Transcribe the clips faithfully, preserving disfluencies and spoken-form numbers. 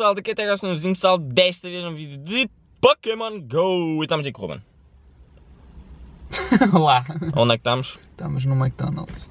pessoal, daqui até gosto de um vizinho pessoal, desta vez um vídeo de Pokémon Go. E estamos aqui com o Ruben. Olá. Onde é que estamos? Estamos no McDonald's.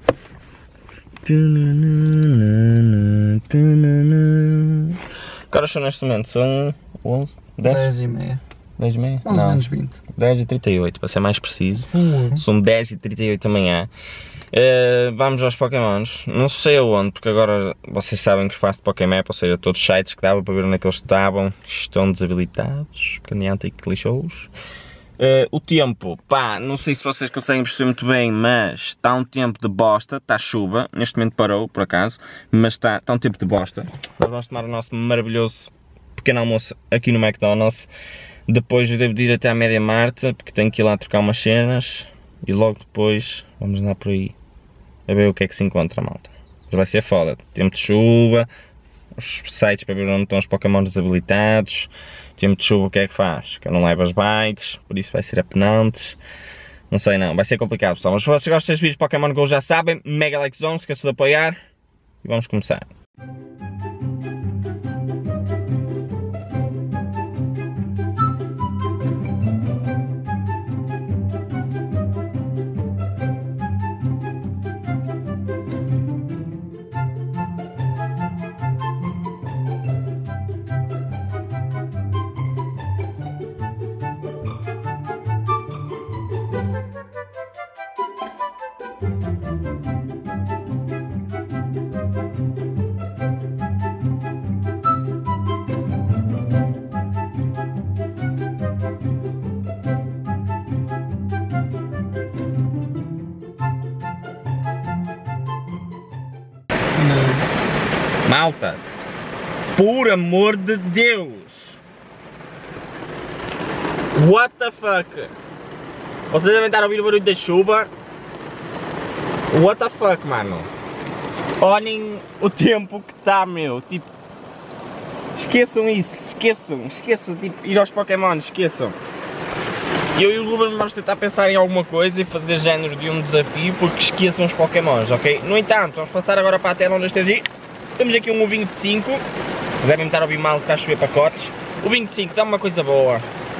Que horas são neste momento? São onze, dez? dez e meia. dez e meia? onze Não, menos vinte. dez e trinta e oito, para ser mais preciso. Uhum. São dez e trinta e oito da manhã. Uh, vamos aos Pokémons. Não sei aonde, porque agora vocês sabem que os faço de Pokémap, ou seja, todos os sites que dava para ver onde é que eles estavam estão desabilitados, porque a Niantic lixou-os. Uh, o tempo, pá, não sei se vocês conseguem perceber muito bem, mas está um tempo de bosta, está chuva, neste momento parou, por acaso, mas está, está um tempo de bosta. Nós vamos tomar o nosso maravilhoso pequeno almoço aqui no McDonald's. Depois eu devo ir até à Média Marta, porque tenho que ir lá trocar umas cenas, e logo depois vamos andar por aí a ver o que é que se encontra, malta. Mas vai ser foda, tempo de chuva, os sites para ver onde estão os Pokémon desabilitados. Tempo de chuva, o que é que faz? Que eu não levo as bikes, por isso vai ser apenantes. Não sei não, vai ser complicado pessoal. Mas se vocês gostam destes vídeos de Pokémon Go já sabem, mega likezão, não se esqueçam de apoiar. E vamos começar. Malta, por amor de Deus! What the fuck? Vocês devem estar a ouvir o barulho da chuva. What the fuck, mano? Olhem o tempo que está, meu. Tipo, esqueçam isso, esqueçam, esqueçam, tipo, ir aos Pokémon, esqueçam. Eu e o Ruben vamos tentar pensar em alguma coisa e fazer género de um desafio, porque esqueçam os Pokémons, ok? No entanto, vamos passar agora para a tela onde estamos aí. Temos aqui um vinho de cinco. Vocês devem estar a ouvir mal que está a chover pacotes. O vinho de cinco dá uma coisa boa.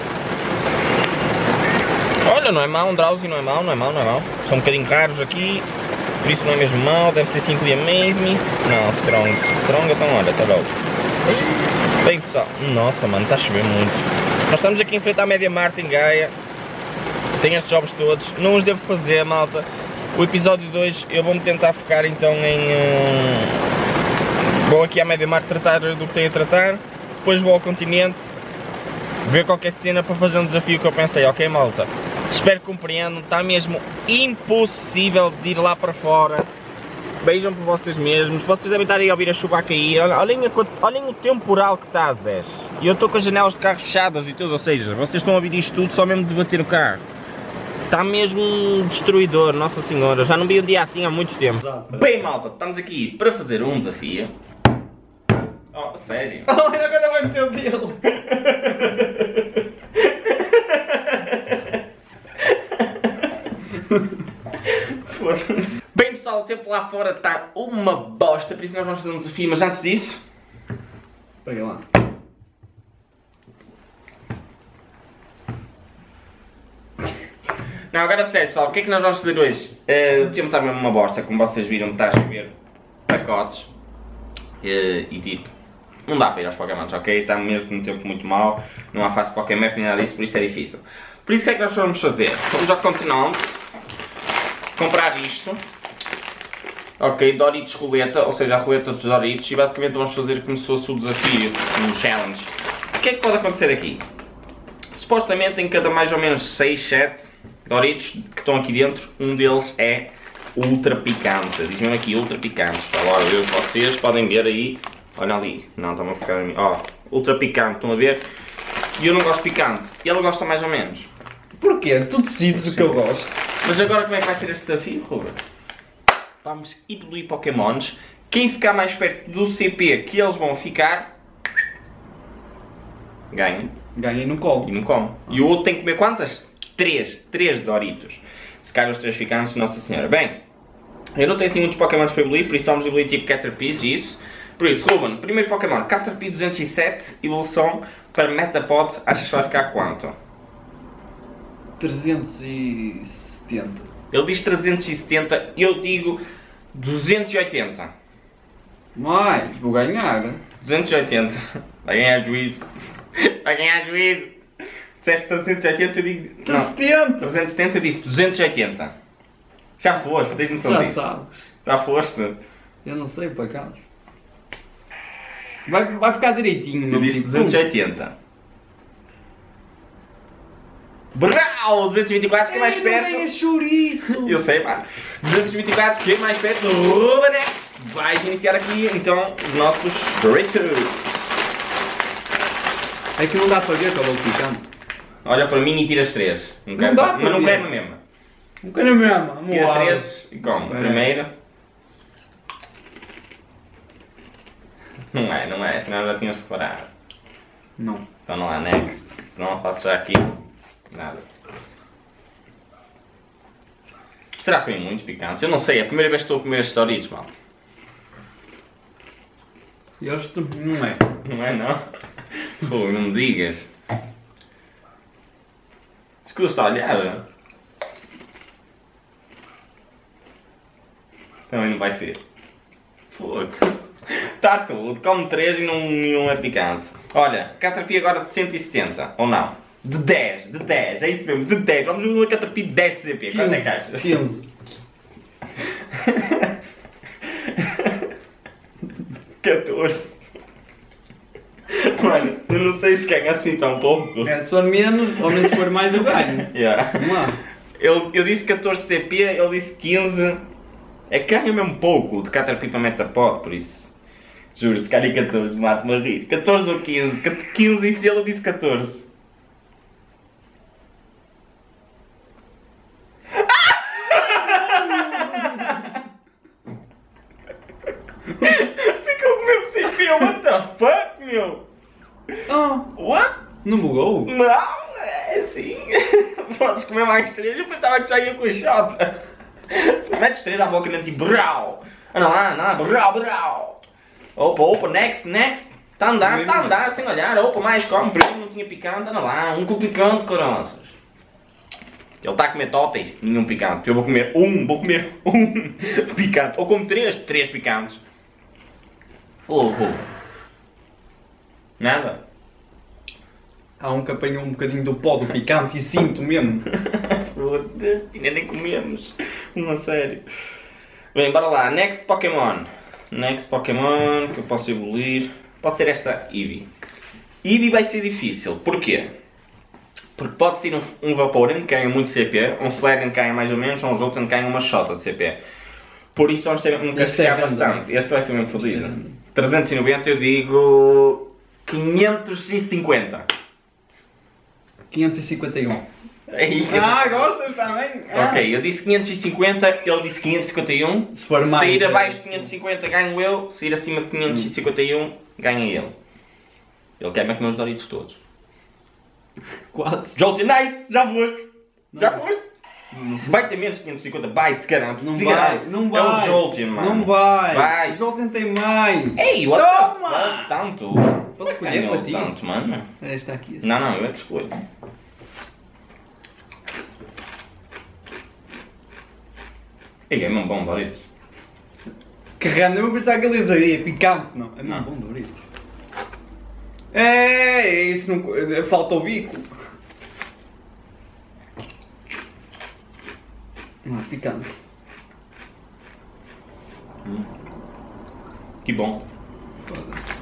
Olha, não é mau, um Drowsy não é mau, não é mau, não é mau. São um bocadinho caros aqui, por isso não é mesmo mau. Deve ser cinco de Amaze Me. Não, Strong. Strong, então olha, está logo. Bem pessoal, nossa mano, está a chover muito. Nós estamos aqui em frente à Média Marta em Gaia. Tem estes jogos todos, não os devo fazer, malta. O episódio dois eu vou-me tentar focar então em... Hum... Vou aqui à Média Marta tratar do que tenho a tratar, depois vou ao continente, ver qualquer cena para fazer um desafio que eu pensei, ok malta? Espero que compreendam, está mesmo impossível de ir lá para fora. Beijam por vocês mesmos, vocês devem estar aí a ouvir a chuva a cair, olhem, a, olhem o temporal que está, Zés. E eu estou com as janelas de carro fechadas e tudo, ou seja, vocês estão a ouvir isto tudo só mesmo de bater o carro. Está mesmo destruidor, Nossa Senhora, já não vi um dia assim há muito tempo. Bem malta, estamos aqui para fazer um desafio. Oh, sério? Oh, agora vai meter o dedo. Foda-se. Bem pessoal, o tempo lá fora está uma bosta, por isso nós vamos fazer um desafio, mas antes disso... Pega lá. Não, agora sério pessoal, o que é que nós vamos fazer hoje? Uh, o tempo está mesmo uma bosta, como vocês viram, está a chover pacotes. Uh, e tipo, não dá para ir aos Pokémons, ok? Está mesmo um tempo muito mau, não há fácil Pokémon nem nada disso, por isso é difícil. Por isso o que é que nós vamos fazer? Vamos ao continente, comprar isto. Ok, Doritos roleta, ou seja, a roleta dos Doritos, e basicamente vamos fazer como se fosse o desafio, um challenge. O que é que pode acontecer aqui? Supostamente em cada mais ou menos seis, sete Doritos que estão aqui dentro, um deles é ultra picante. Dizem aqui ultra picante. Agora vocês podem ver aí. Olha ali. Não, estão a ficar a mim. Ó, ultra picante, estão a ver? E eu não gosto de picante. E ele gosta mais ou menos. Porquê? Tu decides o que eu gosto. Mas agora como é que vai ser este desafio, Ruben? Vamos evoluir Pokémons. Quem ficar mais perto do C P que eles vão ficar, ganha. Ganha e não come. E não come. E o outro tem que comer quantas? Três. Três Doritos. Se calhar os três ficantes, Nossa Senhora. Bem, eu não tenho assim muitos Pokémons para evoluir, por isso vamos evoluir tipo Caterpie e isso. Por Por isso, Ruben, primeiro Pokémon, Caterpie duzentos e sete, evolução para Metapod, achas que vai ficar quanto? trezentos e setenta. Ele diz trezentos e setenta, eu digo duzentos e oitenta. Mais, vou ganhar. duzentos e oitenta. Vai ganhar juízo. Vai ganhar juízo. Disseste trezentos e oitenta, eu digo... Não, setenta! trezentos e setenta, eu disse duzentos e oitenta. Já foste, tens noção Já disso? sabes. Já foste. Eu não sei, para cá. Vai, vai ficar direitinho, Eu meu disse tipo. duzentos e oitenta. Brau! duzentos e vinte e quatro, que é mais perto. Não chouriço! Eu sei, pá. duzentos e vinte e quatro, que é mais perto do Rubenex. Vais iniciar aqui, então, os nossos burritos. É que não dá para ver que eu vou picando. Olha para mim e tiras três. Não quero, dá mas para não ver. quero na mesma. Não quero mesmo, vamos Tira lá. três e come. Espera. Primeiro. Não é, não é, senão já tínhamos reparado. Não. Então não há next, senão eu faço já aqui. Nada. Será que vem muitos picantes? Eu não sei, é a primeira vez que estou a comer estes Doritos, mal. Este não é. Não é não? Pô, não me digas. Escusa a olhar. Também não vai ser. Fogo. Está tudo, come três e não, nenhum é picante. Olha, Caterpie agora de cento e setenta, ou não? De dez, de dez, é isso mesmo, de dez. Vamos ver uma Caterpie de dez C P, quanto é que achas? quinze. catorze. Mano, eu não sei se ganha assim tão pouco. É, se for menos, ou menos for mais, eu ganho. Yeah. Vamos lá. Eu, eu disse catorze C P, ele disse quinze. É que ganha mesmo pouco de Caterpie para Metapod, por isso. Juro, se calhar catorze, mato-me a rir. catorze ou quinze? quinze e se ele disse catorze. Ficou com o mesmo C P, what the fuck, meu? Ah, What? não bugou? Não, é assim. Podes comer mais três. Eu pensava que já ia com a chota. Metes três à boca e tipo brau. Ah, não há, não há, brau, brau. Opa, opa, next, next. Está a andar, está a andar, sem olhar. Opa, mais come, por isso não tinha picante. Anda lá, um com picante, coroças. Ele está a comer tóteis, nenhum picante. Eu vou comer um, vou comer um picante. Ou como três, três picantes. Fogo. Nada. Há um que apanhou um bocadinho do pó do picante e sinto mesmo. Foda-se, ainda nem comemos. Não, sério. Bem, bora lá. Next Pokémon. Next Pokémon que eu posso evoluir. Pode ser esta Eevee. Eevee vai ser difícil. Porquê? Porque pode ser um, um Vaporeon que ganha muito C P, um Flareon que ganha mais ou menos, ou um Jolteon que ganha uma shota de C P. Por isso vamos ter um Este é castigar random. bastante. Este vai ser mesmo fodido. Este é trezentos e noventa eu digo... quinhentos e cinquenta. quinhentos e cinquenta e um. Aí. Ah, gostas também? Ah. Ok, eu disse quinhentos e cinquenta, ele disse quinhentos e cinquenta e um. Se for mais, sair é. abaixo de quinhentos e cinquenta ganho eu, sair acima de quinhentos e cinquenta e um ganha ele. Ele quer-me comer os Doritos todos. Quase. Jolteon, nice! Já foste! Já Não. foste! Vai ter menos de quinhentos e cinquenta, vai, te garanto. Não te vai, garanto. não É vai. o Jolteon, mano. Não vai. Vai. O Jolteon tem mais. Ei, what Toma! the fuck? Tanto? Posso escolher Ganhou para ti? tanto, mano. Esta aqui. assim. Não, não, eu é que escolho. Ele é mesmo bom, Doritos. Que random, eu pensava que ele dizeria picante, não. É Não. muito bom Doritos. É, isso não... Falta o bico. Não, é picante. Que bom. Foda-se.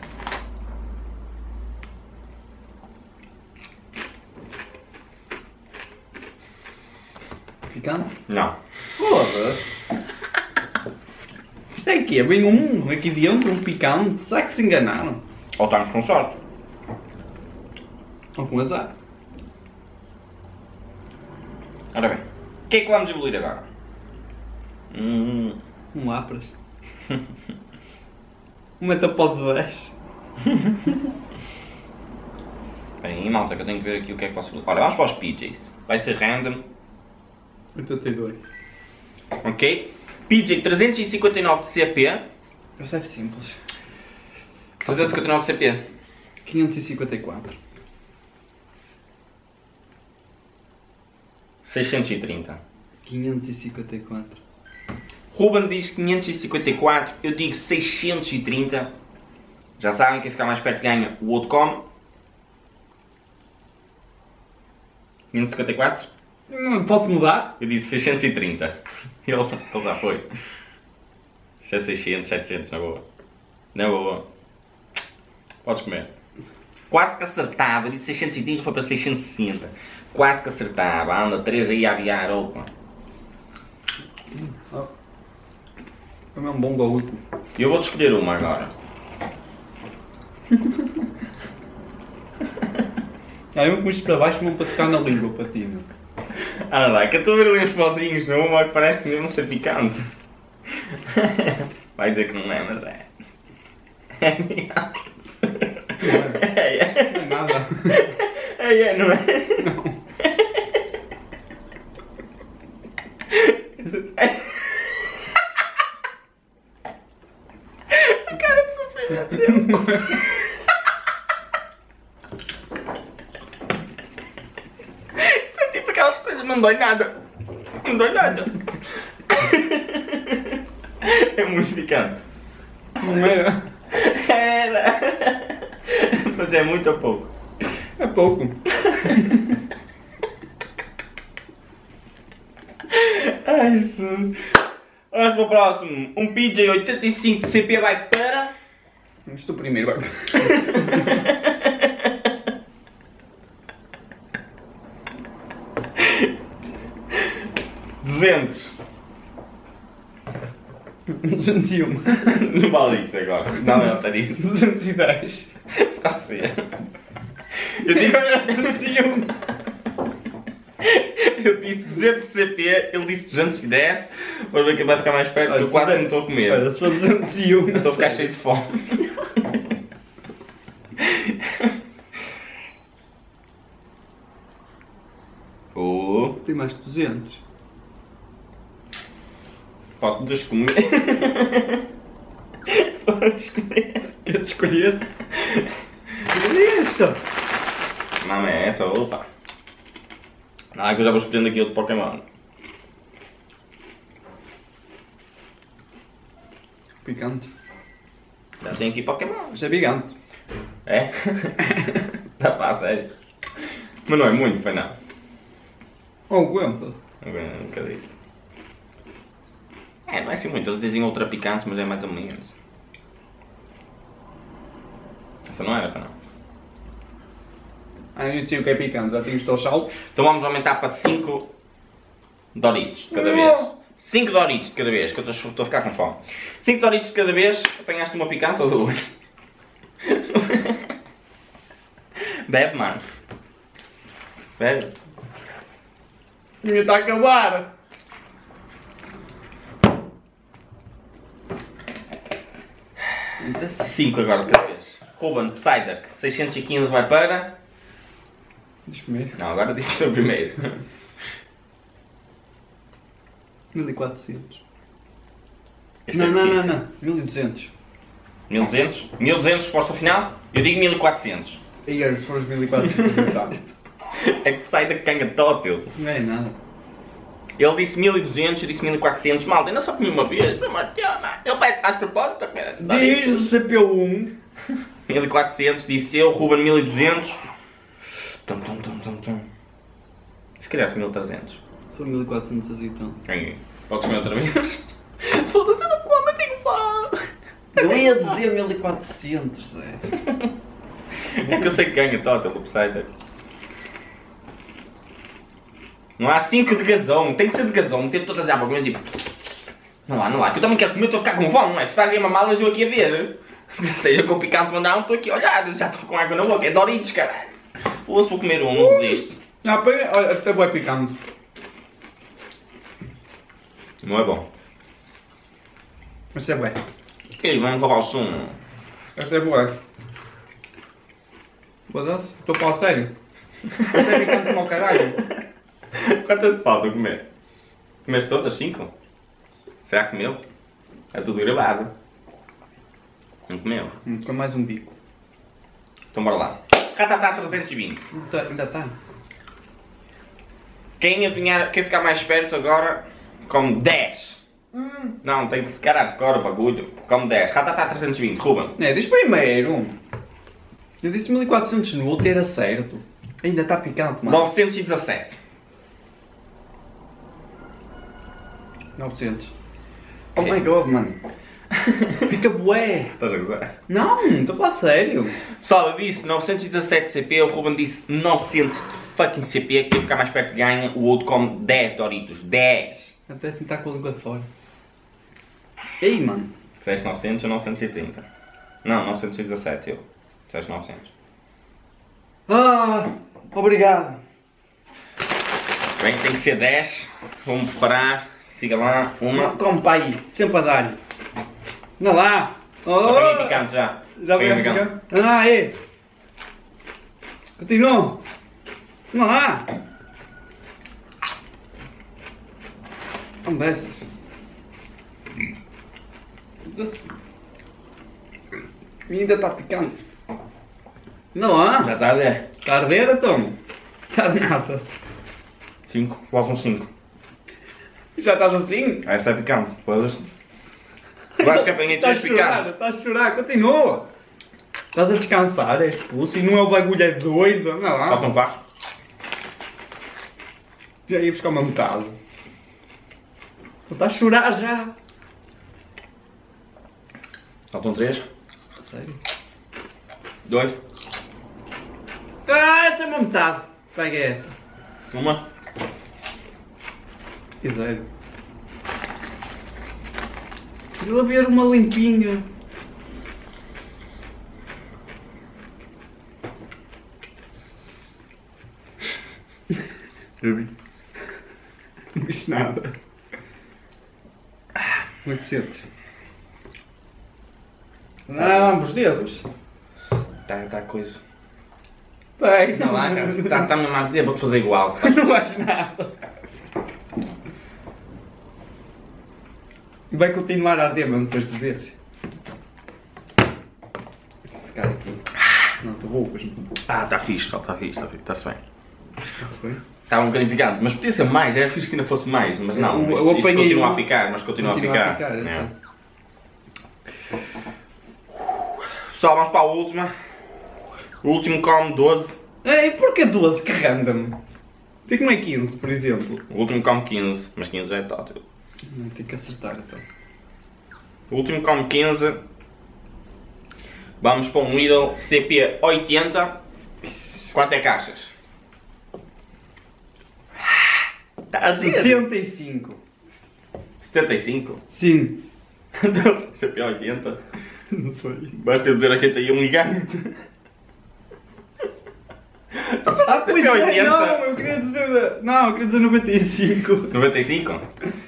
Picante? Não. Foda-se. Isto é que é? Vem um aqui dentro, um picante. Será que se enganaram? Ou estamos com sorte. Ou com azar? Ora bem, o que é que vamos evoluir agora? Hum, Um Lapras. Um Metapod de dez. bem, malta, que eu tenho que ver aqui o que é que posso evoluir. Olha, vamos para os P Js. Vai ser random, oitenta e dois. ok? P J trezentos e cinquenta e nove de C P. Esse é simples. trezentos e cinquenta e nove C P. quinhentos e cinquenta e quatro. seiscentos e trinta. quinhentos e cinquenta e quatro. Ruben diz quinhentos e cinquenta e quatro, eu digo seiscentos e trinta. Já sabem, quem ficar mais perto ganha, o outro come. quinhentos e cinquenta e quatro? Hum, Posso mudar? Eu disse seiscentos e trinta. Ele, ele já foi. Isto é seiscentos, setecentos, na boa. Na boa. Podes comer. Quase que acertava. Eu disse seiscentos e trinta, foi para seiscentos e sessenta. Quase que acertava. Anda, três aí a aviar, opa. Oh. É um bom gaúcho. Eu vou-te escolher uma agora. Ah, eu comi isto para baixo, vão para tocar na língua para ti, meu. Ah, lá, que eu estou a ver ali uns pozinhos numa que parece mesmo ser picante. Vai dizer que não é, mas é. É picante. É, é. Não é nada. É, é, não é? Não. A cara de sofrimento dele. Isso é tipo aquelas coisas, não dói nada. Não dói nada. É muito picante. Não era? Era. Mas é muito ou pouco? É pouco. Ai, Jesus. Vamos para o próximo. Um P J oitenta e cinco de C P vai para... Isto o primeiro vai. duzentos. duzentos e um. Não vale isso agora, senão ele está isso. duzentos e dez. Está ser. Eu digo agora duzentos e um. Eu disse duzentos C P, ele disse duzentos e dez. Vamos ver quem vai ficar mais perto, porque eu quase não estou a comer. Olha, se for duzentos e um. Estou a ficar cheio de fome. Oh, Tem mais de duzentos. podes comer. Podes comer. Queres escolher? Escolhe esta. Não é essa, opa. Não, é que eu já vou escolhendo aqui outro Pokémon. Picante. Já tem aqui Pokémon. Mas é picante. É? Está a sério. Mas não é muito, foi não. Oh, aguenta-se. Um bocadinho. É, não é assim muito. Eles dizem ultra picante, mas é mais ou menos. Essa não era, foi não. Ah, eu sei o que é picante, já tenho os teus saltos. Então vamos aumentar para cinco Doritos de cada vez. cinco Doritos de cada vez, que eu estou estou a ficar com fome. cinco Doritos de cada vez. Apanhaste uma picante ou duas? Bebe, mano. Bebe. A minha está a acabar. cinco agora de cada vez. Ruben, Psyduck, seiscentos e quinze vai para... Deixa comer. Não, agora disse o primeiro. mil e quatrocentos. Este Não, é não, não, difícil. não. mil e duzentos. mil e duzentos? mil e duzentos, resposta final? Eu digo mil e quatrocentos. E aí, se fores mil e quatrocentos, então. É que Psyduck ganha tótil. Não é nada. Ele disse mil e duzentos, eu disse mil e quatrocentos. Malta, ainda só comi uma vez. Pelo amor de Deus, mano. Ele pede às propósitos. Diz o C P um. mil e quatrocentos, disse eu. Ruben mil e duzentos. Tum, tum, tum, tum, tum. Se calhar mil e trezentos. Foi mil e quatrocentos então. Ganhei. Podes comer outra vez? Foda-se, eu não como, eu tenho fome. Eu ia dizer mil e quatrocentos, Zé. É que eu sei que ganha total o Psyduck. Não há cinco de gasão, tem que ser de gasão, meter todas as águas, tipo... Não há, não há, que eu também quero comer, estou a ficar com fome, não é? Tu fazes uma mala e eu aqui a ver. Seja com picante ou não, estou aqui a olhar, já estou com água na boca, é Doritos, caralho. Ouço vou comer um, não desisto. Ah, pega, olha, esta é boa picante. Não é bom. Esta é boa. Eles vão roubar o som. Esta é boa. Foda-se, estou a falar sério. Esta é picante como ao caralho. Quantas faltam comer? Comeste todas? Cinco? Será que comeu? É tudo gravado. Não comeu? Hum, com mais um bico. Então bora lá. Ratatá trezentos e vinte. Tá, ainda está. Quem adivinhar, quem ficar mais perto agora, come dez. Hum. Não, tem de ficar a decor o bagulho. Come dez. Ratatá trezentos e vinte. Ruben. É, diz primeiro. Eu disse mil e quatrocentos no outro, era certo. Ainda está picante, mano. novecentos e dezassete. novecentos. Oh my god, mano. Fica bué. Estás a gozar? Não, estou a falar sério. Pessoal, eu disse novecentos e dezassete C P, o Ruben disse novecentos fucking C P. Quem ficar mais perto ganha, o outro come dez Doritos. dez. Até se me está com a língua de fora. Ei, mano. Disseste novecentos ou novecentos e trinta? Não, novecentos e dezassete eu. Disseste novecentos. Ah, obrigado. Bem, tem que ser dez. Vamos preparar. Siga lá. Uma. Come pai, sempre a dar. Anda lá. Só peguei picante já. Já Peguei pegaste picante? Anda lá, aí. Continua. Anda lá. Vamos dessas. Doce. E ainda está picante. Anda lá. Já está a ver? Está a arder, então? Está nada. cinco. Logo um cinco. Já estás assim? Esta é picante. Podes. Eu acho que apanhei Estás três a chorar, picantes. estás a chorar, continua. Estás a descansar, és expulso e não é o bagulho, é doido. Anda lá. Faltam quatro. Já ia buscar uma metade. Tu estás a chorar já. Faltam três. Sério? Dois. Ah, essa é uma metade. Pega essa. Uma. E zero. Vou ver uma limpinha. Eu vi. Não fiz nada. oitocentos. Ah, ambos os dedos. Está tá coisa. Pega. Não lá, cara. Está tá mesmo a dizer, vou-te fazer igual. Não vais nada. Vai continuar a arder mesmo depois de veres. Vou ficar aqui. Não te roupas. Ah, está fixe, pessoal. Está fixe, está fixe. Está-se bem. Foi? Estava um bocadinho picante, mas podia ser mais. Era fixe se ainda fosse mais, mas não. Eu- Isto, eu isto apanhei continua um- a picar, mas continua, Continua a picar. a picar, eu É. sei. Pessoal, vamos para a última. O último come doze. Ei, porquê doze? Que random. Porquê que não é quinze, por exemplo? O último come quinze, mas quinze já é tótil. Não, tem que acertar então. O último come quinze. Vamos para um Lidl C P oitenta. Quanto é caixas? Está a dizer. setenta e cinco. setenta e cinco? Sim. C P oitenta? Não sei. Basta eu dizer oitenta e um e ganho-te. Ah, pois é, oitenta. não, eu queria dizer... Não, eu queria dizer noventa e cinco. noventa e cinco?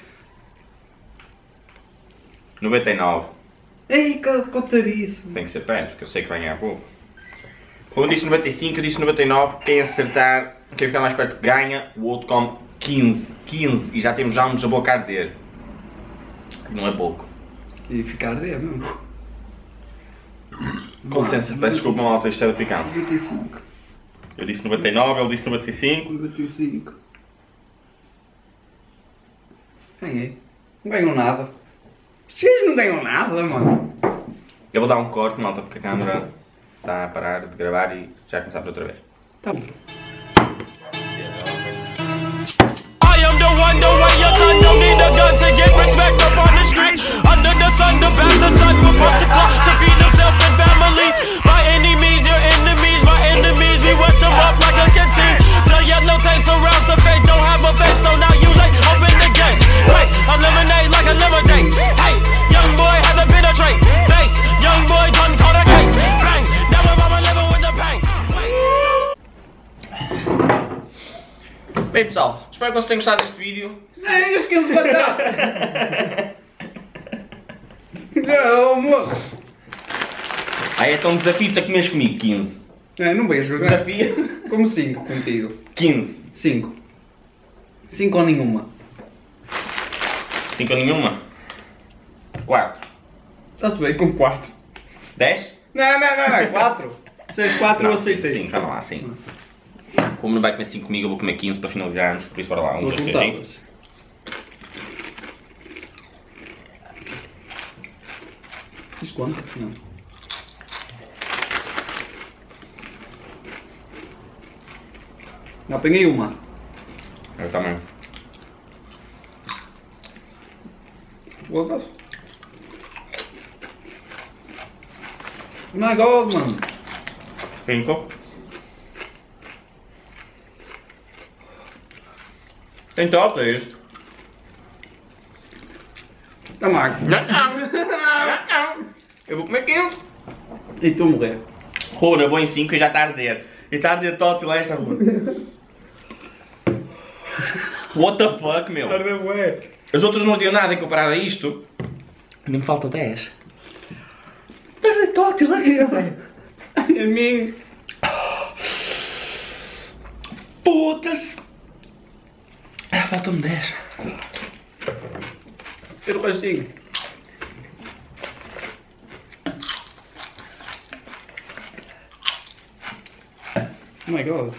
noventa e nove. Ei, cara de cotariço. Tem que ser perto, porque eu sei que vai ganhar pouco. Um disse noventa e cinco, eu disse noventa e nove. Quem acertar, quem ficar mais perto ganha. O outro come quinze. quinze. E já temos já uns a boca a arder. Não é pouco. E ficar arder, não? Com licença, peço desculpa, malta, isto é de picante. noventa e cinco. Eu disse noventa e nove, ele disse noventa e cinco. noventa e cinco. Ganhei. Não ganham nada. Vocês não ganham nada, mano. Eu vou dar um corte, malta, porque a câmera está a parar de gravar e já começamos outra vez. Tá bom. I am the one, the way your son don't need a gun to get respect up on the street. Under the sun, the bastard son will pop the clock to feed himself and family. By any means, your enemies, my enemies, we wet them up like a canteen. The yellow tape surrounds the face, don't have a face, so now you late, open the gates. Wait, eliminate like a lemonade. Hey, young boy had to penetrate. Face, young boy done caught a case. Bang, now I'm mama living with the pain. Bem pessoal, espero que vocês tenham gostado deste vídeo. Ei, eu esqueço de matar. Não, mano. Ah, então desafio-te a comeres comigo, quinze. É, não vejo. Né? Desafio? Como cinco contigo. quinze. cinco. cinco ou nenhuma. cinco a nenhuma? quatro. Está-se bem com quatro. dez? Não, não, não, não, quatro. seis, quatro eu aceitei. Sim, calma lá, sim. Como não vai comer cinco comigo, eu vou comer quinze para finalizarmos, por isso bora lá. um, Vou dois, três, aí. contá-las. Isto conta? Não. Não apanhei uma. Eu também. Foda-se. My God, mano. Cinco. Tem top, é isso? Tá magro. Não, não. Não. Eu vou comer quinze. E tu morrer. Runa, vou em cinco e já está a arder. E está a arder todo lá esta runa. What the fuck, meu? Ardeu, ué. As outras não tinham nada em comparado a isto. Nem me falta dez. Perde todo, lá que A mim. Puta-se. Ah, faltam-me dez. Quero o pastinho. Oh my God.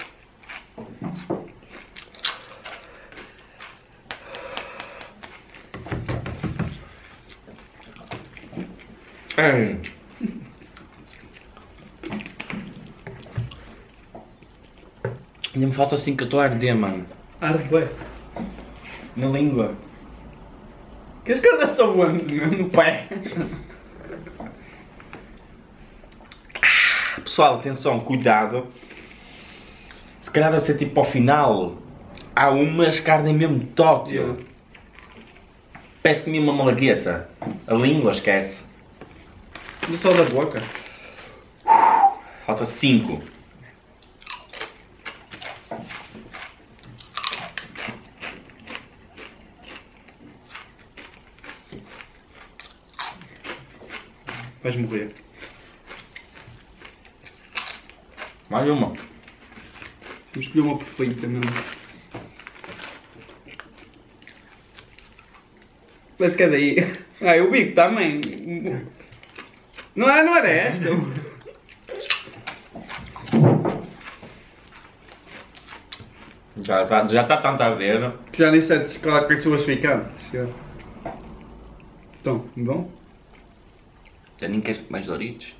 Ai. Ainda me falta cinco que eu estou a arder, mano. Arde, ué. Na língua. Que as cardas são onde, meu? No pé. Pessoal, atenção, cuidado. Se calhar deve ser tipo ao final. Há umas que ardem mesmo tótil. Yeah. Parece que comi uma malagueta. A língua, esquece. Não só da boca. Falta cinco. Vais morrer. Mais uma. Vamos escolher uma perfeita mesmo. Parece que é daí. Ah, eu vi que também. Não é, não era esta. Já está já tá tanta arder. Que já nem sei qual é que são as picantes. Já. Então, bom? Já nem queres mais Doritos?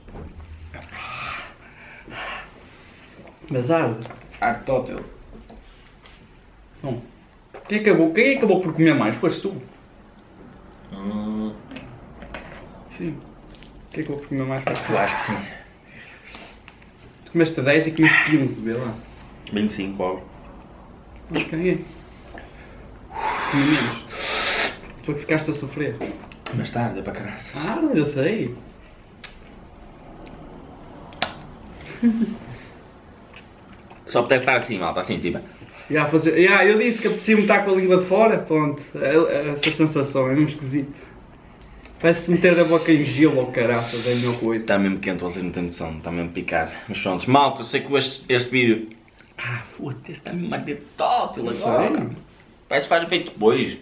Mas arde. Arde tótil. Bom. Quem acabou, quem acabou por comer mais? Foste tu? Hum, Sim. Quem acabou por comer mais? Foste tu. eu acho que sim. Tu comeste dez e comeste quinze, vê lá. vinte e cinco, óbvio. Quem é? Comi menos. Tu é que ficaste a sofrer. Mas está, arde para caraças. Ah, eu sei. Só pudesse estar assim, malta, assim, tipo. Já, fazer... já, eu disse que apetecia-me estar com a língua de fora, pronto. Essa sensação é mesmo esquisito. Parece meter a boca em gelo ou caraças, é a melhor coisa. Está mesmo quente, vocês não têm noção, está mesmo a picar. Mas pronto, malta, eu sei que este, este vídeo. Ah, foda-se, está mesmo a arder tótil agora. Sério? Parece que faz efeito depois.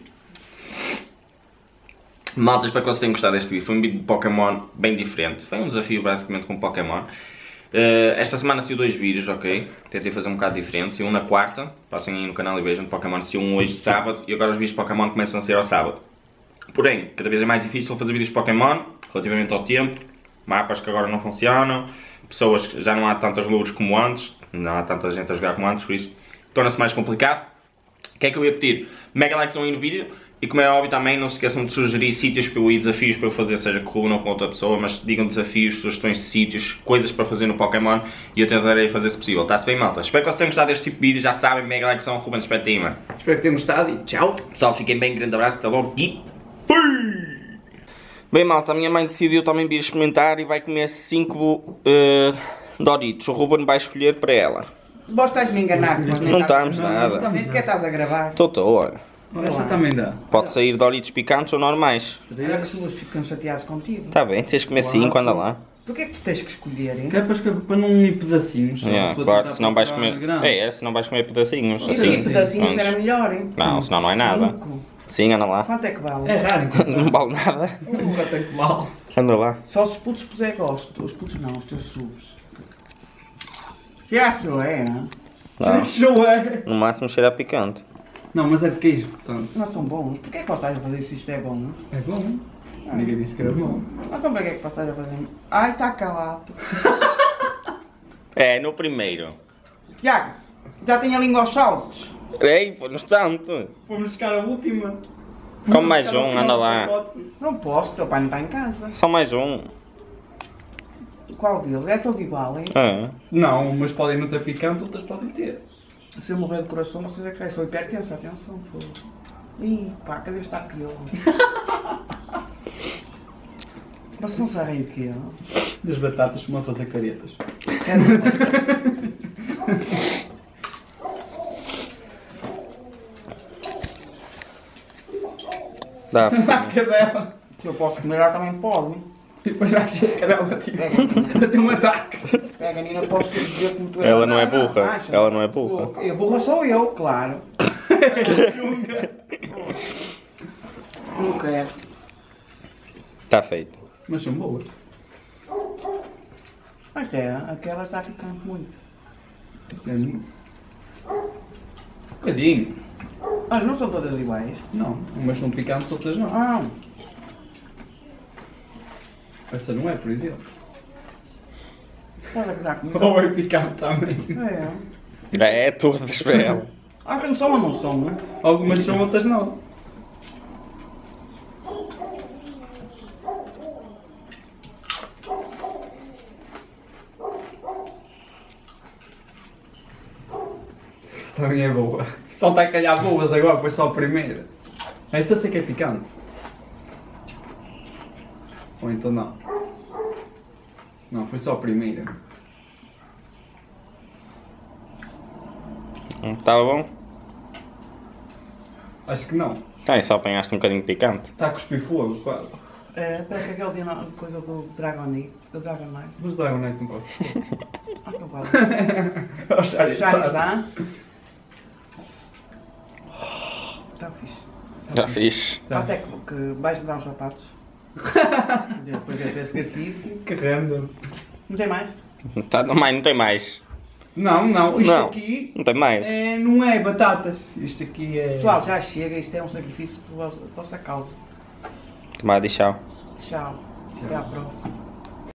Malta, espero que vocês tenham gostado deste vídeo. Foi um vídeo de Pokémon bem diferente. Foi um desafio basicamente com Pokémon. Uh, esta semana saiu dois vídeos, ok? Tentei fazer um bocado diferente. Saiu um na quarta, passem aí no canal e vejam de Pokémon. Saiu um hoje sábado e agora os vídeos de Pokémon começam a sair ao sábado. Porém, cada vez é mais difícil fazer vídeos de Pokémon relativamente ao tempo. Mapas que agora não funcionam. Pessoas que já não há tantas lures como antes. Não há tanta gente a jogar como antes, por isso torna-se mais complicado. O que é que eu ia pedir? Mega likes aí no vídeo. E como é óbvio também, não se esqueçam de sugerir sítios para eu ir, desafios para eu fazer, seja com uma ou com outra pessoa, mas digam desafios, sugestões de sítios, coisas para fazer no Pokémon e eu tentarei fazer se possível. Está-se bem, malta? Espero que vocês tenham gostado deste tipo de vídeo, já sabem, mega like são Ruben Espeta aí, mano. Espero que tenham gostado e tchau. Pessoal, fiquem bem, grande abraço, até logo e fui! Bem, malta, a minha mãe decidiu também vir experimentar e vai comer cinco uh, Doritos. O Ruben vai escolher para ela. Vós estás-me a enganar. Não estamos nada. Nem sequer estás a gravar. Estou, estou, olha. Esta também dá. Pode sair Doritos picantes ou normais. Olha que pessoas ficam chateadas contigo. Está bem, tens de comer cinco, anda lá. Porquê é que tu tens que escolher, hein? Que é para, para não ir pedacinhos. só. Yeah, Vou claro, tentar senão vais procurar comer. grandes. É, é, senão vais comer pedacinhos. E Assim. dois pedacinhos Prontos. era melhor, hein? Não, senão não é nada. Cinco. Sim, anda lá. Quanto é que vale? É raro encontrar. Não vale nada. Um já tem que mal. Anda lá. Só os putos que é gosto. Os putos não, os teus subs. Que acho é, não? Não. Chulé. No máximo cheira a picante. Não, mas é de queijo, portanto. Não são bons. Porquê é que estás a fazer isso? Isto é bom, não? É bom. Ninguém disse que era bom. Então para que é que estás a fazer? Ai, está calado. É, no primeiro. Tiago, já tenho a língua aos saltos. Ei, foi no instante. Fomos buscar a última. Com mais um, anda lá. Não posso, o teu pai não está em casa. Só mais um. Qual deles? É todo igual, hein? Ah. Não, umas podem não ter picante, outras podem ter. Se eu morrer de coração, vocês é que sabem. Sou hipertensa, atenção, pô. Ih, pá, cada vez está pior. Mas não se ri de quê, não? Das batatas costumam fazer caretas. Dá. A cadela. Se eu posso comer, ela também pode. E depois vai ser a cadela tipo. Ainda tem um ataque. Pega, Nina, posso dizer como tu és. Ela não é burra. Ela não é burra. E a burra sou eu, claro. Não quero. Está feito. Mas são boas. Mas é, aquela está ficando muito. É muito. Um bocadinho. Ah, não são todas iguais. Não, umas são picantes, outras não. Ah, Essa não é, por exemplo. estás a gozar comigo? Ou é picante também. É. É todas para ela. Ah, que não são ou não são, não? Algumas são, outras não. Também é boa. Só está a calhar boas agora, foi só a primeira. Essa eu sei que é picante. Ou então não. Não, foi só a primeira. Estava bom? Acho que não. Ah, e só apanhaste um bocadinho de picante. Está a cuspir fogo, quase. É, parece aquele dia, na- coisa do Dragonite. Do Dragonite. Mas dá um neto um pouco. Ah, não vale. Ó, Charizard. Charizard. Está fixe. Já fiz. Tá. Até que, que vais mudar os sapatos. Depois desse sacrifício. Que random. Não tem mais? Tá, não, mais, não tem mais. Não, não. Isto Não. aqui Não tem mais. é, não é batatas. Isto aqui é... Pessoal, já chega. Isto é um sacrifício por vossa- por vossa causa. Tomada e tchau. Tchau. Até à próxima.